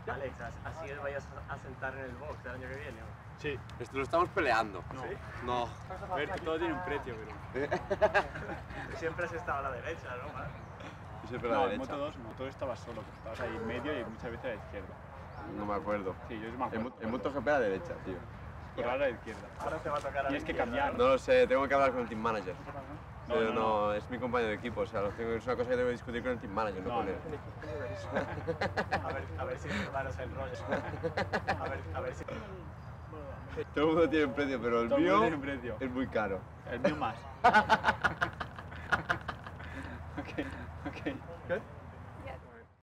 Alex, ¿así os vais a sentar en el box el año que viene? Sí. Esto lo estamos peleando. No. ¿Sí? No. A ver, que todo tiene un precio, pero... Siempre has estado a la derecha, ¿no? Y siempre a la No, en derecha. Moto 2, en Moto 2 estabas solo, que estabas ahí en medio y muchas veces a la izquierda. No me acuerdo. Sí, yo sí me acuerdo. En MotoGP a la derecha, tío. Pero ahora a la izquierda. Ahora te va a tocar a la Tienes que izquierda, cambiar. No lo sé, tengo que hablar con el team manager. No, Pero no, no, es mi compañero de equipo, o sea, es una cosa que tengo que discutir con el team manager, no, No, con no. él. A ver si hermanos el rollo. A ver si... Todo el mundo tiene un precio, pero el Todo el mundo mío tiene un precio. es muy caro. El mío más. Ok. ¿Qué?